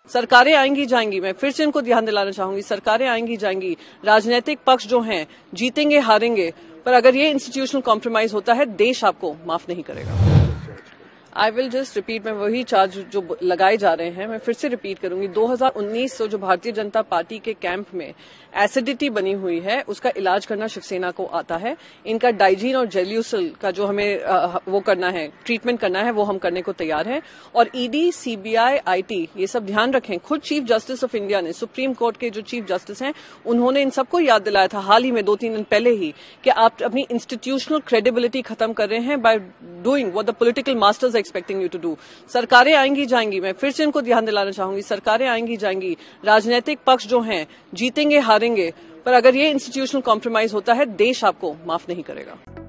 सरकारें आएंगी जाएंगी, मैं फिर से इनको ध्यान दिलाना चाहूंगी, सरकारें आएंगी जाएंगी, राजनीतिक पक्ष जो हैं जीतेंगे हारेंगे, पर अगर ये इंस्टीट्यूशनल कॉम्प्रोमाइज होता है देश आपको माफ नहीं करेगा। आई विल जस्ट रिपीट, मैं वही चार्ज जो लगाए जा रहे हैं मैं फिर से रिपीट करूंगी। 2019 से जो भारतीय जनता पार्टी के कैंप में एसिडिटी बनी हुई है उसका इलाज करना शिवसेना को आता है। इनका डाइजीन और जेल्यूसिल का जो हमें वो करना है, ट्रीटमेंट करना है, वो हम करने को तैयार हैं। और ईडी, सीबीआई, आईटी ये सब ध्यान रखें। खुद चीफ जस्टिस ऑफ इंडिया ने, सुप्रीम कोर्ट के जो चीफ जस्टिस हैं, उन्होंने इन सबको याद दिलाया था हाल ही में 2-3 दिन पहले ही कि आप अपनी इंस्टीट्यूशनल क्रेडिबिलिटी खत्म कर रहे हैं by doing what the political masters expecting you to do. सरकारें आएंगी जाएंगी, मैं फिर से इनको ध्यान दिलाना चाहूंगी, सरकारें आएंगी जाएंगी, राजनीतिक पक्ष जो हैं जीतेंगे हारेंगे, पर अगर ये इंस्टीट्यूशनल कॉम्प्रोमाइज होता है देश आपको माफ नहीं करेगा।